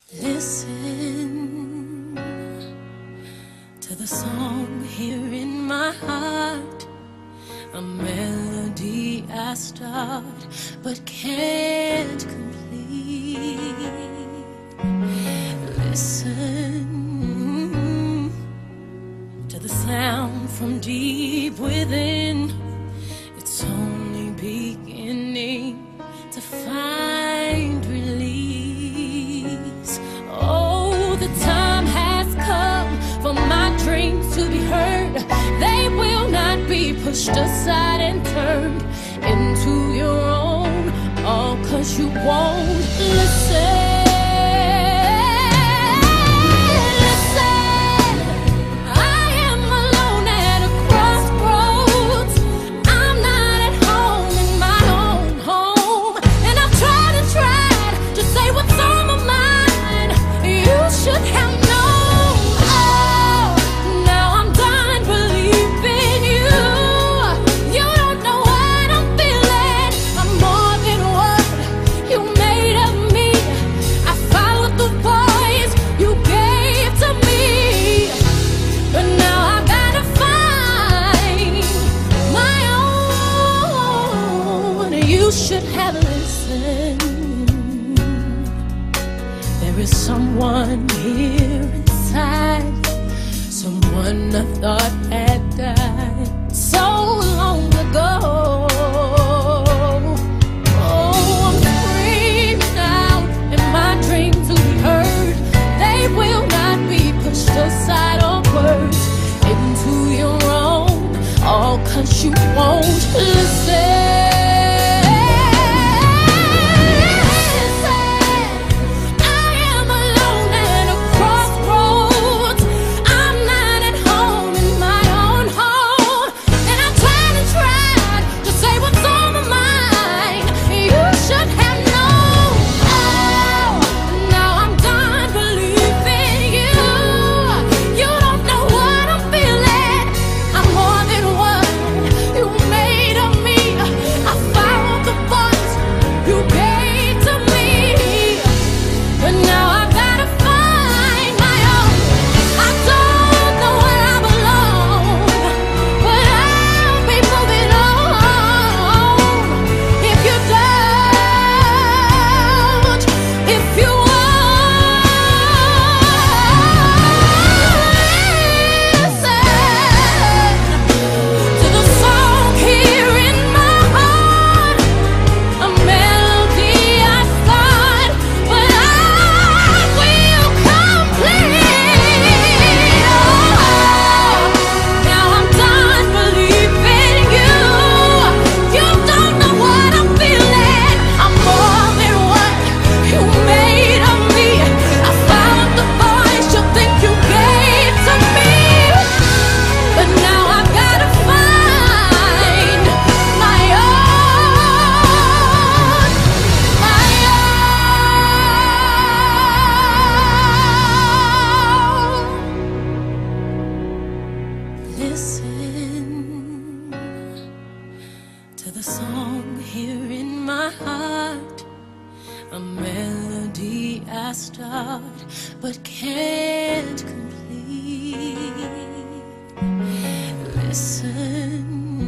Listen to the song here in my heart, a melody I start but can't complete. Listen to the sound from deep within. It's only beginning to find release. Oh, the time has come for my dreams to be heard. They will not be pushed aside and turned into your own, all 'cause you won't listen. You should have listened. There is someone here inside, someone I thought had died so long ago. Oh, I'm screaming out in my dreams to be heard. They will not be pushed aside or words into your own, all 'cause you won't listen. Listen to the song here in my heart, a melody I start but can't complete. Listen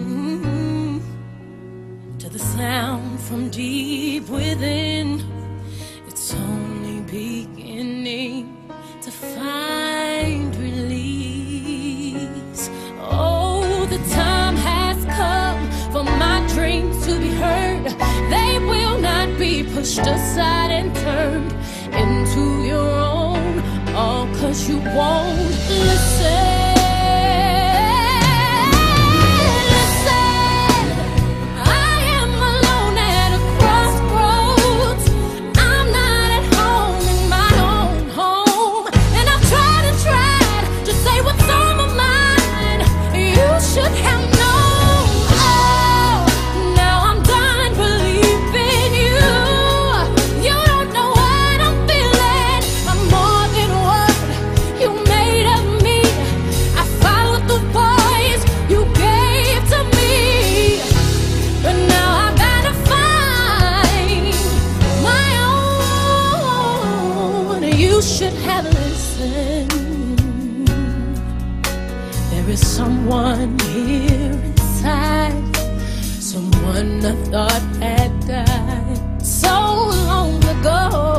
to the sound from deep within. It's only beginning to find release. Oh, the time has come for my dreams to be heard. They will not be pushed aside and turned into your own, all 'cause you won't listen. should have listened. There is someone here inside, someone I thought had died so long ago.